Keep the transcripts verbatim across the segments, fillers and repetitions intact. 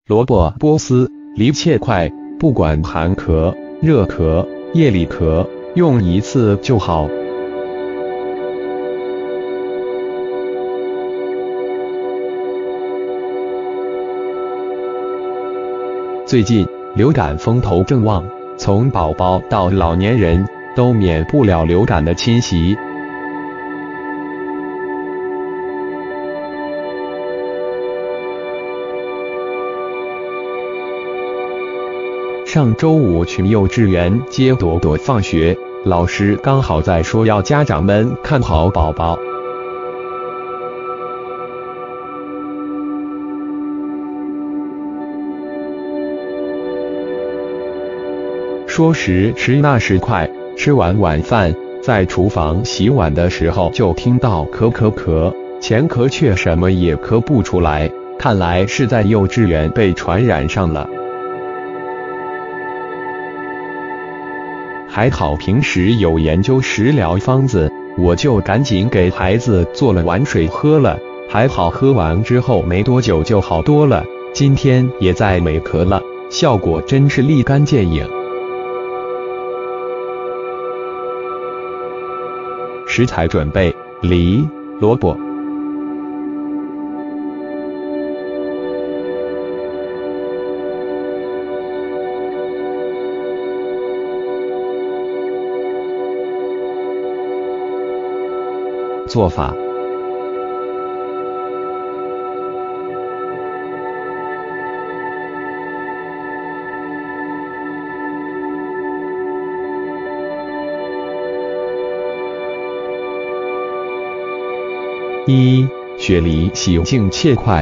萝卜、波斯、梨切块，不管寒壳、热壳、叶里壳，用一次就好。最近流感风头正旺，从宝宝到老年人都免不了流感的侵袭。上周五去幼稚园接朵朵放学，老师刚好在说要家长们看好宝宝。说时迟那时快，吃完晚饭，在厨房洗碗的时候就听到咳咳咳，前咳却什么也咳不出来，看来是在幼稚园被传染上了。还好平时有研究食疗方子，我就赶紧给孩子做了碗水喝了，还好喝完之后没多久就好多了，今天也再没咳了，效果真是立竿见影。食材准备：梨、萝卜。做法：一、雪梨洗净切块。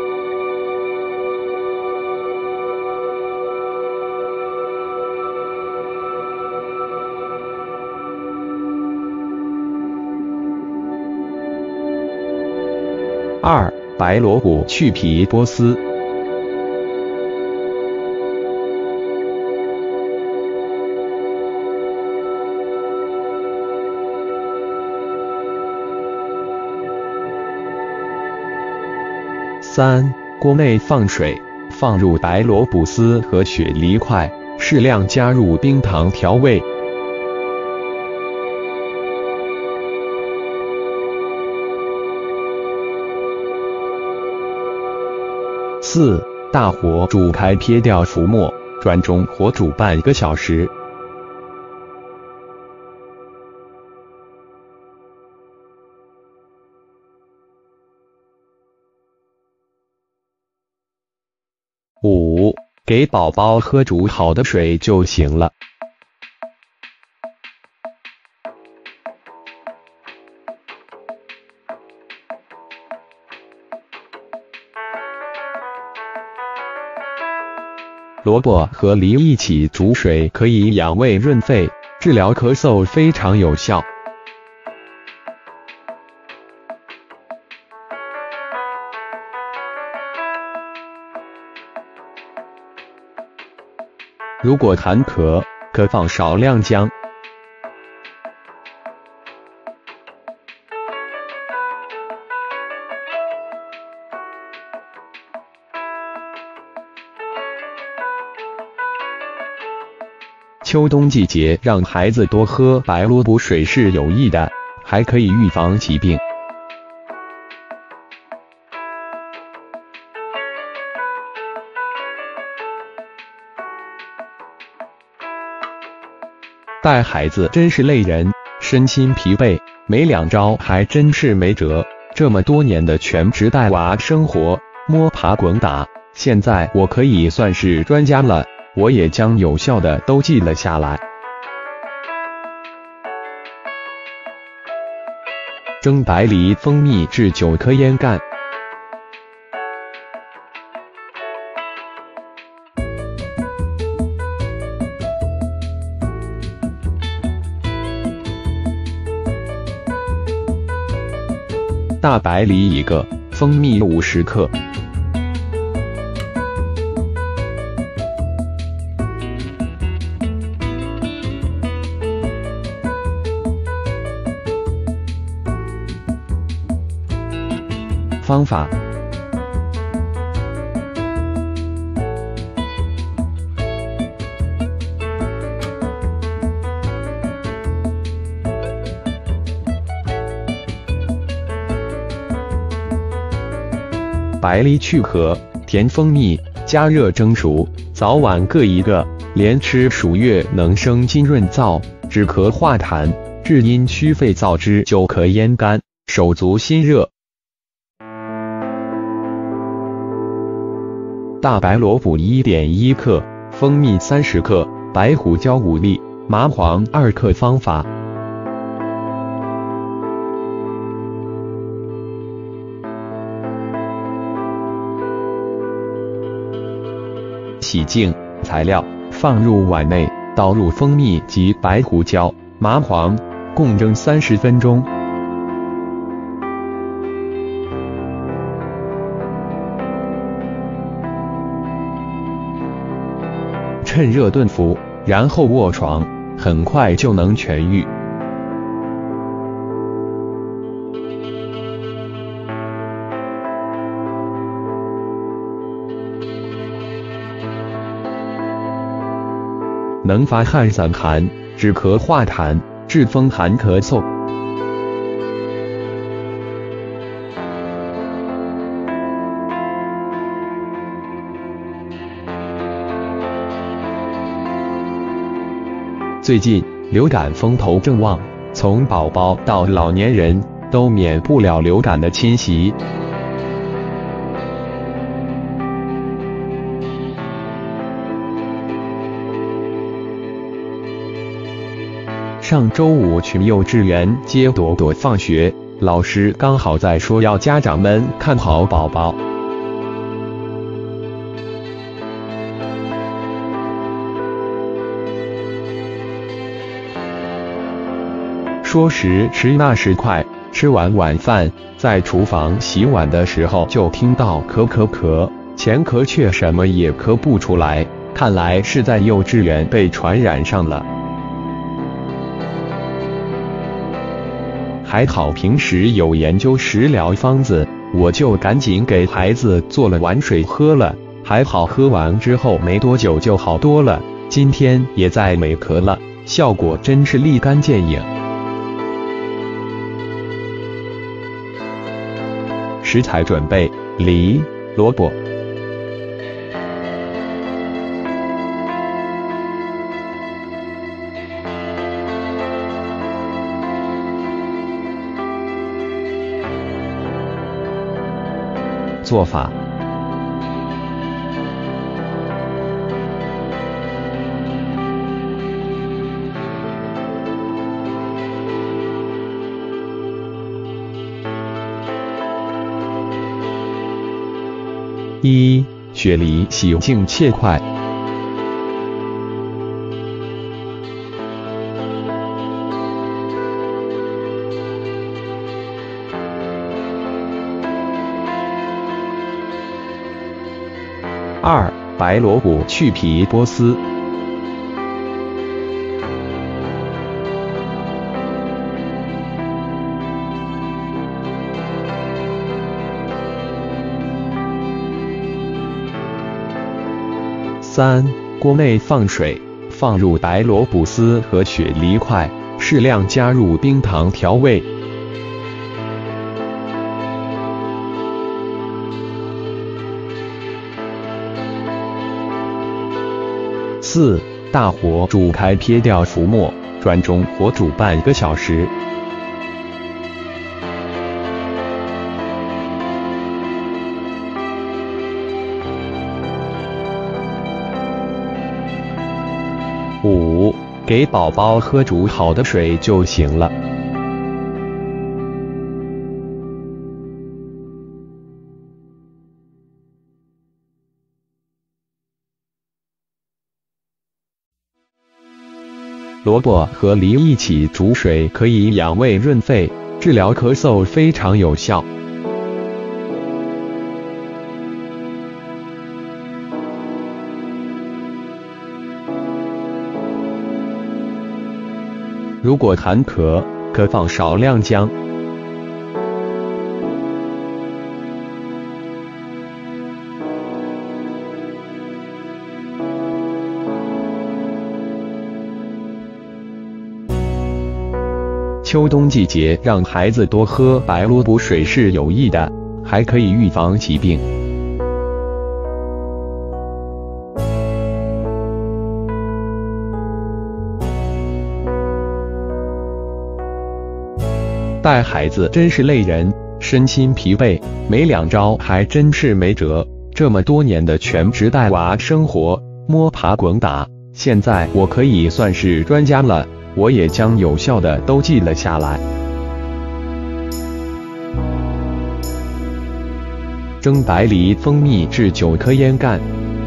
二、白萝卜去皮剥丝。三、锅内放水，放入白萝卜丝和雪梨块，适量加入冰糖调味。四、大火煮开，撇掉浮沫，转中火煮半个小时。五、给宝宝喝煮好的水就行了。萝卜和梨一起煮水可以养胃润肺，治疗咳嗽非常有效。如果寒咳，可放少量姜。秋冬季节让孩子多喝白萝卜水是有益的，还可以预防疾病。带孩子真是累人，身心疲惫，没两招还真是没辙。这么多年的全职带娃生活，摸爬滚打，现在我可以算是专家了。我也将有效的都记了下来。蒸白梨蜂蜜至九颗烟干。大白梨一个，蜂蜜五十克。方法： 白梨去壳，填蜂蜜，加热蒸熟，早晚各一个，连吃数月能生津润燥，止咳化痰，治阴祛肺燥之久咳咽干，手足心热。大白萝卜 一点一 克，蜂蜜三十克，白胡椒五粒，麻黄二克。方法：洗净，材料放入碗内，倒入蜂蜜及白胡椒、麻黄，共蒸三十分钟。趁热炖服，然后卧床，很快就能痊愈。能发汗散寒，止咳化痰，治风寒咳嗽。最近流感风头正旺，从宝宝到老年人都免不了流感的侵袭。上周五去幼稚园接朵朵放学，老师刚好在说要家长们看好宝宝。说时迟那时快，吃完晚饭，在厨房洗碗的时候就听到咳咳咳，前咳却什么也咳不出来，看来是在幼稚园被传染上了。还好平时有研究食疗方子，我就赶紧给孩子做了碗水喝了，还好喝完之后没多久就好多了，今天也再没咳了，效果真是立竿见影。食材准备：梨、萝卜。做法：一、雪梨洗净切块。二、白萝卜去皮剥丝。三、锅内放水，放入白萝卜丝和雪梨块，适量加入冰糖调味。四、大火煮开，撇掉浮沫，转中火煮半个小时。五、给宝宝喝煮好的水就行了。萝卜和梨一起煮水可以养胃润肺，治疗咳嗽非常有效。如果寒咳，可放少量姜。秋冬季节让孩子多喝白萝卜水是有益的， 还可以预防疾病。带孩子真是累人，身心疲惫，没两招还真是没辙。这么多年的全职带娃生活，摸爬滚打，现在我可以算是专家了，我也将有效的都记了下来。蒸白梨蜂蜜至九颗烟干。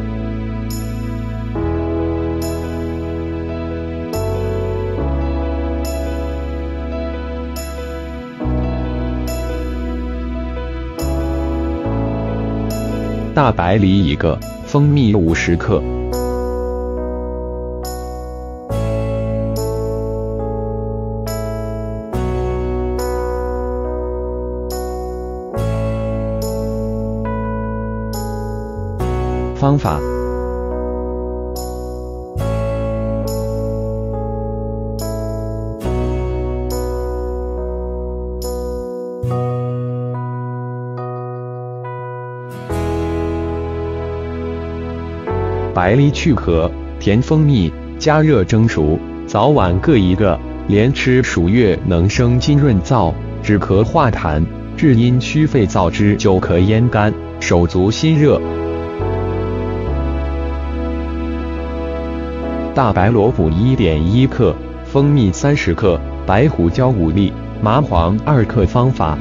大白梨一个，蜂蜜五十克。方法：白梨去壳，甜蜂蜜，加热蒸熟，早晚各一个，连吃数月能生津润燥，止咳化痰，治阴祛肺燥之久咳咽干，手足心热。大白萝卜 一点一 克，蜂蜜三十克，白胡椒五粒，麻黄二克。方法：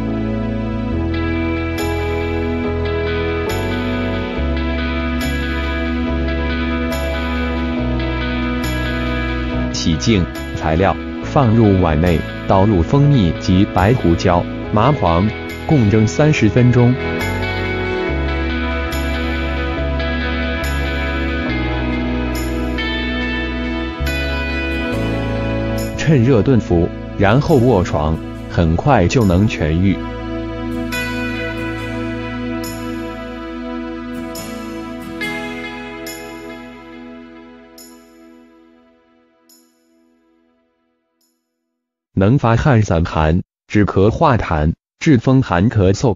洗净，材料放入碗内，倒入蜂蜜及白胡椒、麻黄，共蒸三十分钟。趁热炖服，然后卧床，很快就能痊愈。能发汗散寒，止咳化痰，治风寒咳嗽。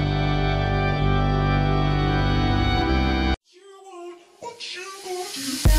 What you want, what you want.